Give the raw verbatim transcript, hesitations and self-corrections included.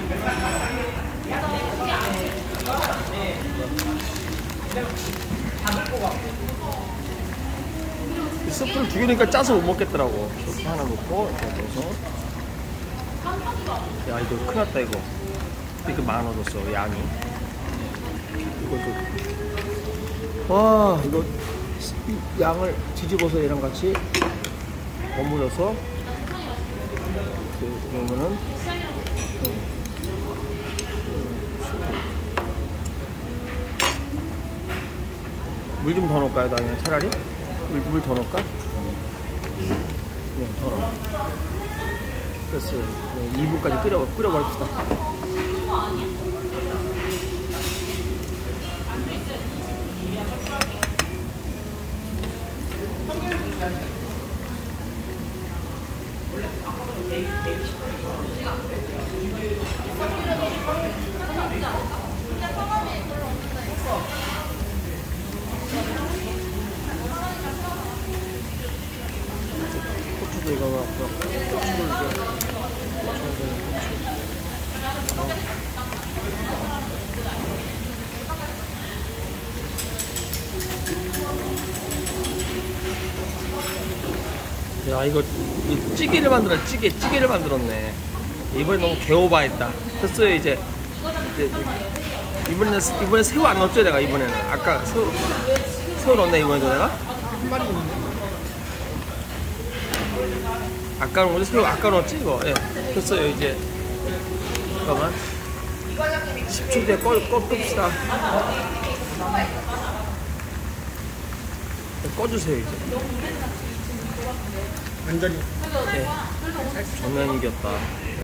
스프를 두 개니까 짜서 못 먹겠더라고. 스프 하나 넣고 이렇게 넣어서. 야 이거 큰일 났다 이거. 이거 많아졌어 양이. 이거 와 이거 양을 뒤집어서 얘랑 같이 버무려서 그러면은 물 좀 더 넣을까요? 나중에 차라리? 물, 물 더 넣을까? 네, 더 넣어. 됐어요. 네, 이 분까지 끓여, 끓여버립시다. 고추도 이거 막 고추를 이제 야 이거 이 찌개를 만들어 찌개 찌개를 만들었네. 이번에 너무 개오바했다. 됐어요 이제. 이제 이번에 이번에 새우 안 넣었죠 내가 이번에는. 아까 새우 새우 넣었네 이번에도 내가. 한 마리 있는데. 아까는 어제 새우 아까 넣었지 이거. 예. 됐어요 이제. 잠깐만. 십 초 뒤에 꺼 꺼 끕시다. 꺼주세요 이제. 완전히. 예. 전면 이겼다.